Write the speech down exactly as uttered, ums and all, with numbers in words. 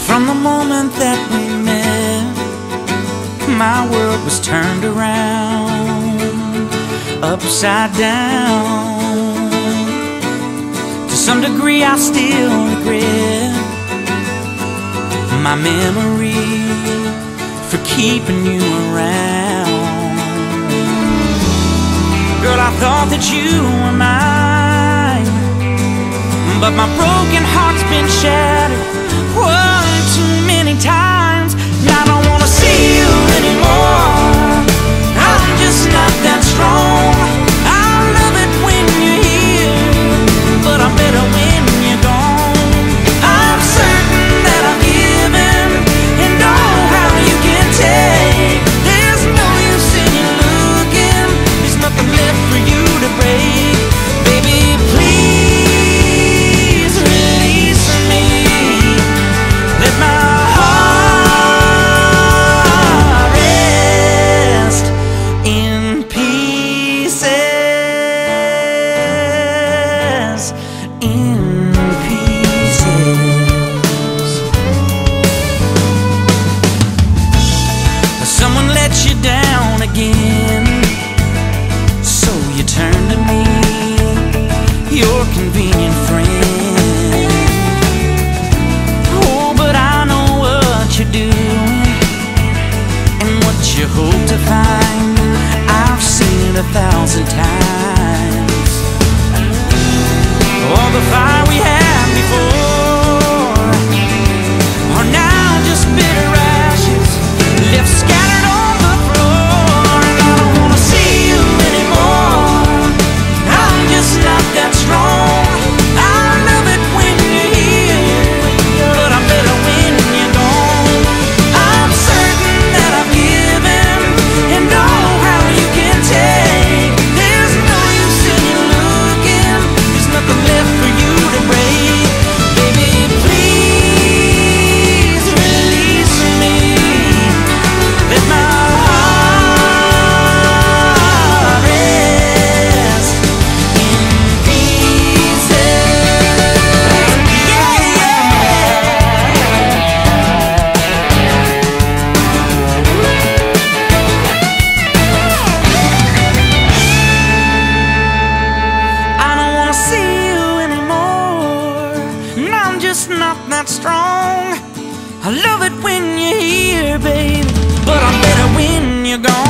From the moment that we met, my world was turned around, upside down. To some degree I still regret my memory for keeping you around. Girl, I thought that you were mine, but my broken heart's been shattered one too many times. And I don't wanna see you anymore. I'm just not that strong. I love it when you're here, but I'm better when you're gone. I'm certain that I've given, and oh how you can take. There's no use in you looking, there's nothing left for you to break. Baby, please release me. Let my heart rest in pieces, in pieces. Someone let you down again, so you turn to me, your convenient friend. Oh, but I know what you're doing and what you hope to find. I've seen it a thousand times. All the fire we had before are now just bitter ashes left scattered on the floor. And I don't wanna see you anymore. I'm just not that strong. I love it when you're here, but I'm better when you're gone. I'm certain that I've given, and oh how you can take. There's no use in you looking, there's nothing left for you to break. Baby, please release me. Let my heart rest in pieces. Yeah, I don't wanna see you anymore, and I'm just not that strong. I love it when you're here, baby, but I'm better when you're gone.